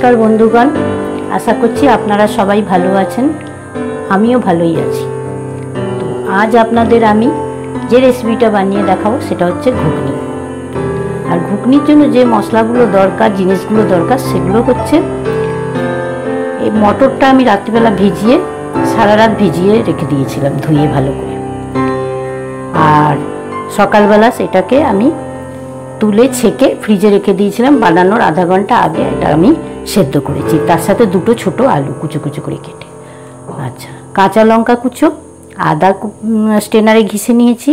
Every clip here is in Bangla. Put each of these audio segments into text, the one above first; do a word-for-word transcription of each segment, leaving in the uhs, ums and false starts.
नमस्कार बंधुगण, आशा करছি আপনারা সবাই ভালো আছেন। আমিও ভালোই আছি। তো আজ আপনাদের আমি যে রেসিপিটা বানিয়ে দেখাবো সেটা হচ্ছে ঘুগনি। আর ঘুগনির জন্য যে মশলাগুলো দরকার, জিনিসগুলো দরকার সেগুলো হচ্ছে এই মটরটা আমি রাত্রিবেলা ভিজিয়ে সারা রাত ভিজিয়ে রেখে দিয়েছিলাম ধুয়ে ভালো করে। আর সকালবেলা সেটাকে আমি তুলে ছেঁকে ফ্রিজে রেখে দিয়েছিলাম, বানানোর আধা ঘন্টা আগে এটা আমি সেদ্ধ করেছি। তার সাথে দুটো ছোট আলু কুচো কুচো করে কেটে, আচ্ছা কাঁচা লঙ্কা কুচো, আদা স্টেনারে ঘিসে নিয়েছি,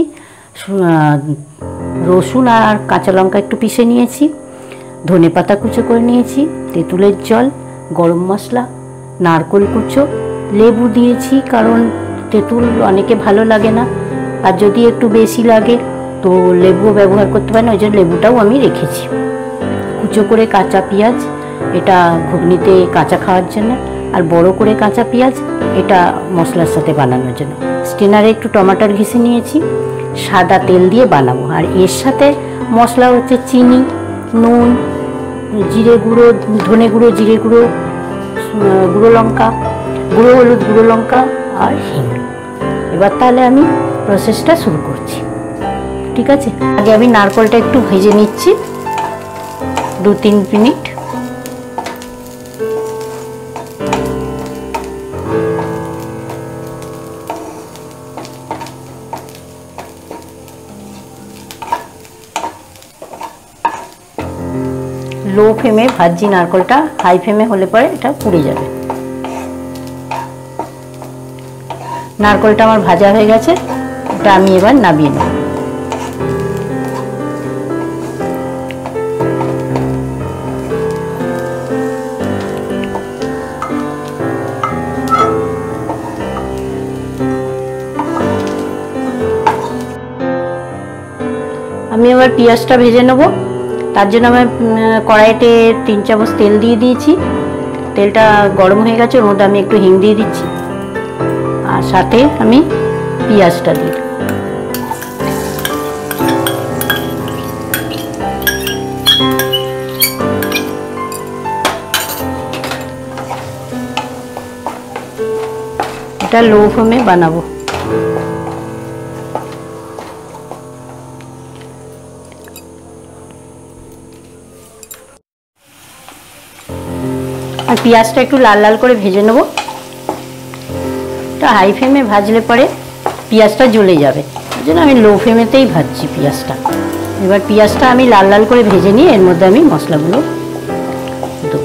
রসুন আর কাঁচা লঙ্কা একটু পিষে নিয়েছি, ধনে পাতা কুচো করে নিয়েছি, তেঁতুলের জল, গরম মশলা, নারকেল কুচো, লেবু দিয়েছি কারণ তেঁতুল অনেকে ভালো লাগে না, আর যদি একটু বেশি লাগে তো লেবুও ব্যবহার করতে পারেন, ওই জন্য লেবুটাও আমি রেখেছি। কুচো করে কাঁচা পেঁয়াজ, এটা ঘুগনিতে কাঁচা খাওয়ার জন্য, আর বড় করে কাঁচা পেঁয়াজ এটা মশলার সাথে বানানোর জন্য। স্টেনারে একটু টমেটোর ঘিসে নিয়েছি, সাদা তেল দিয়ে বানাবো। আর এর সাথে মশলা হচ্ছে চিনি, নুন, জিরে গুঁড়ো, ধনে গুঁড়ো, জিরে গুঁড়ো, গুঁড়ো লঙ্কা, গুঁড়ো হলুদ, গুঁড়ো লঙ্কা আর হিং। এবার তাহলে আমি প্রসেসটা শুরু করছি, ঠিক আছে? আগে আমি নারকেলটা একটু ভেজে নিচ্ছি দু তিন মিনিট। লো ফ্লেমে ভাজছি নারকেলটা, হাই ফ্লেমে হলে পরে এটা পুড়ে যাবে। নারকেলটা আমার ভাজা হয়ে গেছে, এটা আমি এবার নামিয়ে নেব। আমি এবার পেঁয়াজটা ভেজে নেব। তার জন্য আমি কড়াইতে তিন চামচ তেল দিয়ে দিয়েছি। তেলটা গরম হয়ে গেছে, ওর মধ্যে আমি একটু হিং দিয়ে দিচ্ছি, আর সাথে আমি পেঁয়াজটা দিই। এটা লো ফ্লেমে বানাবো। আর পেঁয়াজটা একটু লাল লাল করে ভেজে নেব। এটা হাই ফ্লেমে ভাজলে পরে পেঁয়াজটা জ্বলে যাবে, ওই জন্য আমি লো ফ্লেমেতেই ভাজছি পেঁয়াজটা। এবার পেঁয়াজটা আমি লাল লাল করে ভেজে নিয়ে এর মধ্যে আমি মশলাগুলো দেবো।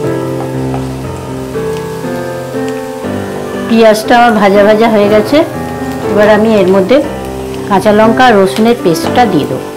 পেঁয়াজটা আমার ভাজা ভাজা হয়ে গেছে, এবার আমি এর মধ্যে কাঁচা লঙ্কা আর রসুনের পেস্টটা দিয়ে দেবো।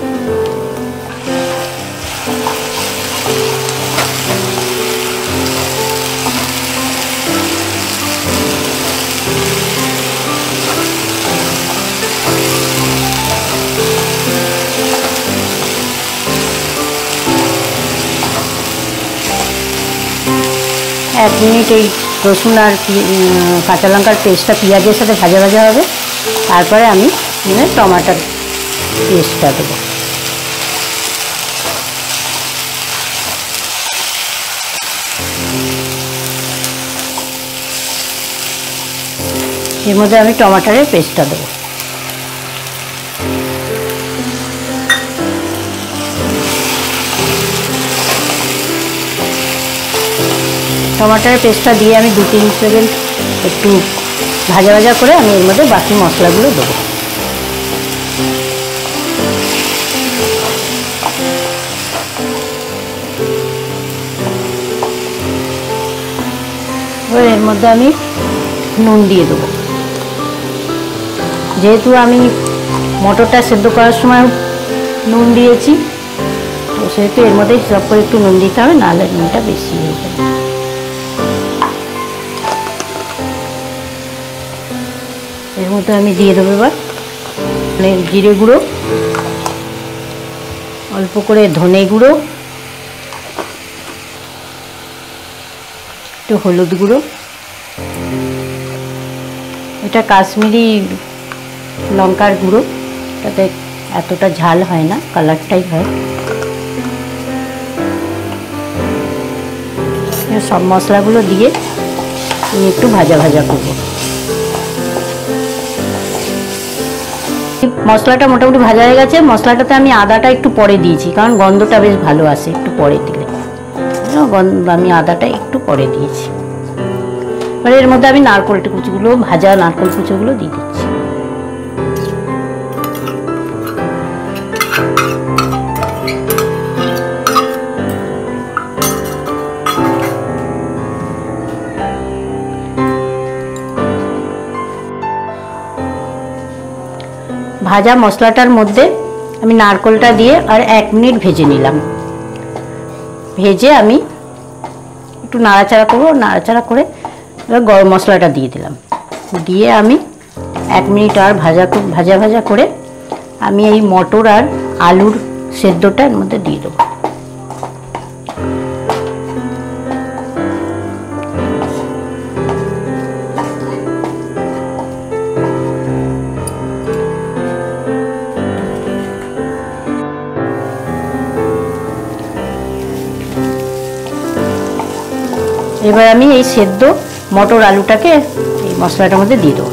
এক মিনিট এই রসুন আর কাঁচা লঙ্কার পেস্টটা পেঁয়াজের সাথে ভাজা ভাজা হবে, তারপরে আমি টমাটোর পেস্টটা দেবো। এর মধ্যে আমি টমাটোরের পেস্টটা দেবো। টমাটোর পেস্টটা দিয়ে আমি দু তিন সেকেন্ড একটু ভাজা ভাজা করে আমি এর মধ্যে বাকি মশলাগুলো দেবো। এবার এর মধ্যে আমি নুন দিয়ে দেবো। যেহেতু আমি মটরটা সেদ্ধ করার সময় নুন দিয়েছি, তো সেহেতু এর মধ্যে হিসাব করে একটু নুন দিতে হবে, নাহলে নুনটা বেশি হয়ে যাবে। এর মধ্যে আমি দিয়ে দেবো এবার জিরে গুঁড়ো, অল্প করে ধনে গুঁড়ো, একটু হলুদ গুঁড়ো, এটা কাশ্মীরি লঙ্কার গুঁড়ো, তাতে এতটা ঝাল হয় না, কালারটাই হয়। সব মশলাগুলো দিয়ে আমি একটু ভাজা ভাজা করব। মশলাটা মোটামুটি ভাজা হয়ে গেছে। মশলাটাতে আমি আদাটা একটু পরে দিয়েছি, কারণ গন্ধটা বেশ ভালো আসে একটু পরে দিলে। আমি আদাটা একটু পরে দিয়েছি। এবার এর মধ্যে আমি নারকেল কুচিগুলো, ভাজা নারকেল কুচিগুলো দিয়ে দিচ্ছি। ভাজা মশলাটার মধ্যে আমি নারকেলটা দিয়ে আর এক মিনিট ভেজে নিলাম। ভেজে আমি একটু নাড়াচাড়া করবো, নাড়াচাড়া করে এবার গরম মশলাটা দিয়ে দিলাম। দিয়ে আমি এক মিনিট আর ভাজা ভাজা ভাজা করে আমি এই মটর আর আলুর সেদ্ধটা এর মধ্যে দিয়ে দেবো। এবার আমি এই সেদ্ধ মটর আলুটাকে এই মশলাটার মধ্যে দিয়ে দেবো।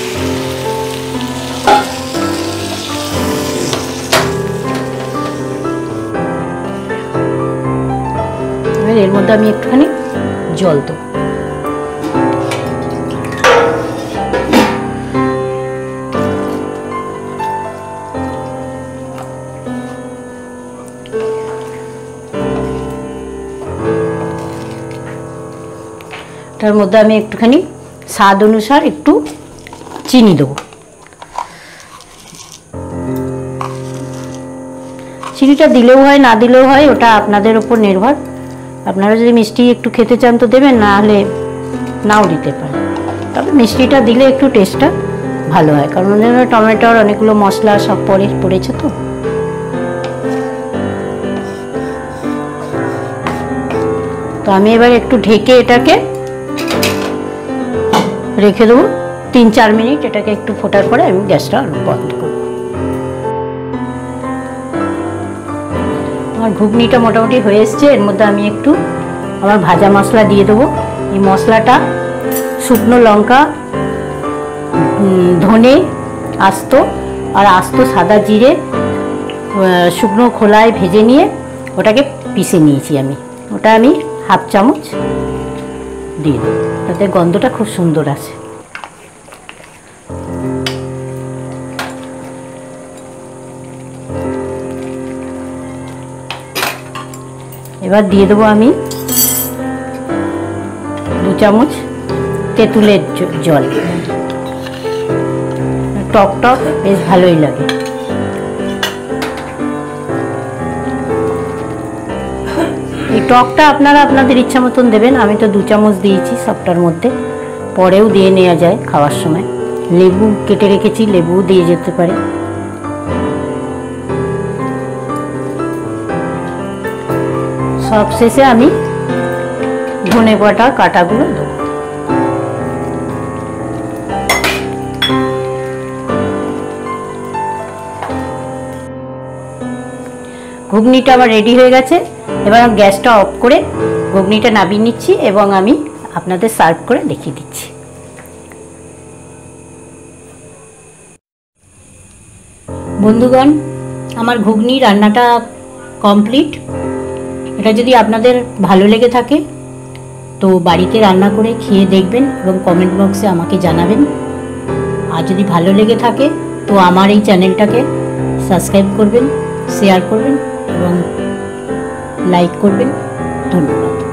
এবার এর মধ্যে আমি একটুখানি জল দেবো। তার মধ্যে আমি একটুখানি স্বাদ অনুসার একটু চিনি দেবো। চিনিটা দিলেও হয়, না দিলেও হয়, ওটা আপনাদের উপর নির্ভর। আপনারা যদি মিষ্টি একটু খেতে চান তো দেবেন, না হলে নাও দিতে পারেন। তবে মিষ্টিটা দিলে একটু টেস্টটা ভালো হয়, কারণ টমেটোর অনেকগুলো মশলা সব পরে পড়েছে তো। তো আমি এবার একটু ঢেকে এটাকে রেখে দেবো তিন চার মিনিট। এটাকে একটু ফোটার পরে আমি গ্যাসটা বন্ধ করব। আমার ঘুগনিটা মোটামুটি হয়ে এসছে। এর মধ্যে আমি একটু আমার ভাজা মশলা দিয়ে দেবো। এই মশলাটা শুকনো লঙ্কা, ধনে আস্ত আর আস্ত সাদা জিরে শুকনো খোলায় ভেজে নিয়ে ওটাকে পিষে নিয়েছি আমি। ওটা আমি হাফ চামচ দিয়ে দেবো, তাতে গন্ধটা খুব সুন্দর আসে। এবার দিয়ে দেবো আমি দু চামচ তেঁতুলের জল। টক টক বেশ ভালোই লাগে। এই টকটা আপনারা আপনাদের ইচ্ছা মতন দেবেন। আমি তো দু চামচ দিয়েছি সবটার মধ্যে, পরেও দিয়ে নেওয়া যায় খাওয়ার সময়। লেবু কেটে রেখেছি, লেবুও দিয়ে যেতে পারে। সব শেষে আমি ধনে পাতা কাটাগুলো দেবো। ঘুগনিটা আমার রেডি হয়ে গেছে। এবার আমি গ্যাসটা অফ করে ঘুগনিটা নামিয়ে নিচ্ছি এবং আমি আপনাদের সার্ভ করে দেখিয়ে দিচ্ছি। বন্ধুগণ, আমার ঘুগনি রান্নাটা কমপ্লিট। এটা যদি আপনাদের ভালো লেগে থাকে তো বাড়িতে রান্না করে খেয়ে দেখবেন এবং কমেন্ট বক্সে আমাকে জানাবেন। আর যদি ভালো লেগে থাকে তো আমার এই চ্যানেলটাকে সাবস্ক্রাইব করবেন, শেয়ার করবেন এবং লাইক করবেন। ধন্যবাদ।